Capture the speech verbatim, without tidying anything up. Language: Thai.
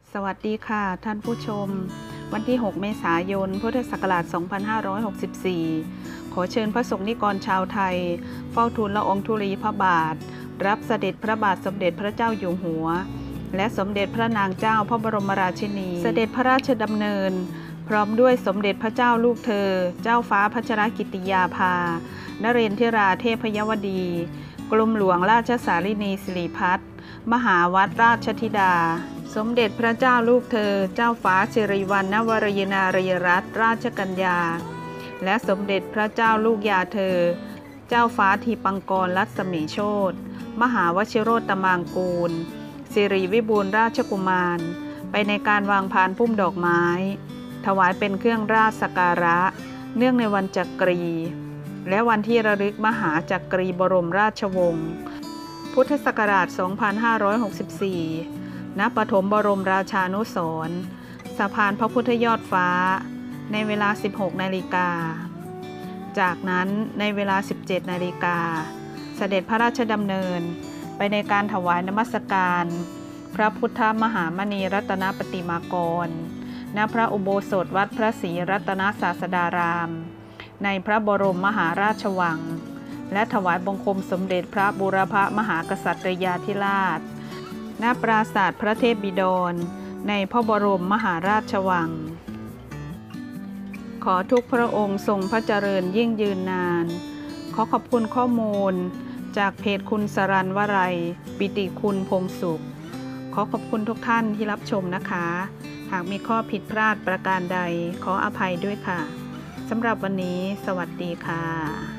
สวัสดีค่ะท่านผู้ชมวันที่หกเมษายนพุทธศักราชสองพันห้าร้อยหกสิบสี่ขอเชิญพระสงฆ์นิกรชาวไทยเฝ้าทูลละอองธุลีพระบาทรับเสด็จพระบาทสมเด็จพระเจ้าอยู่หัวและสมเด็จพระนางเจ้าพระบรมราชินีเสด็จพระราชดำเนินพร้อมด้วยสมเด็จพระเจ้าลูกเธอเจ้าฟ้าพัชรกิติยาภานเรนทิราเทพยวดีกรมหลวงราชสารินีสิริพัฒน์มหาวัดราชธิดาสมเด็จพระเจ้าลูกเธอเจ้าฟ้าสิริวัณณวรยนารียรัตนราชกัญญาและสมเด็จพระเจ้าลูกยาเธอเจ้าฟ้าทีปังกรรัศมีโชติมหาวชิโรตมางกูลสิริวิบูลย์ราชกุมารไปในการวางพานพุ่มดอกไม้ถวายเป็นเครื่องราชสักการะเนื่องในวันจักรีและวันที่ระลึกมหาจักรีบรมราชวงศ์พุทธศักราชสองพันห้าร้อยหกสิบสี่ณ ปฐมบรมราชานุสรณ์สะพานพระพุทธยอดฟ้าในเวลา สิบหกนาฬิกา จากนั้นในเวลา สิบเจ็ดนาฬิกา เสด็จพระราชดำเนินไปในการถวายนมัสการพระพุทธมหามณีรัตนปฏิมากร ณ พระอุโบสถวัดพระศรีรัตนศาสดาราม ในพระบรมมหาราชวังและถวายบังคมสมเด็จพระบูรพมหากษัตริยาธิราชณ ปราสาทพระเทพบิดรในพระบรมมหาราชวังขอทุกพระองค์ทรงพระเจริญยิ่งยืนนานขอขอบคุณข้อมูลจากเพจคุณสรัญวรัยปิติคุณพงสุขขอขอบคุณทุกท่านที่รับชมนะคะหากมีข้อผิดพลาดประการใดขออภัยด้วยค่ะสำหรับวันนี้สวัสดีค่ะ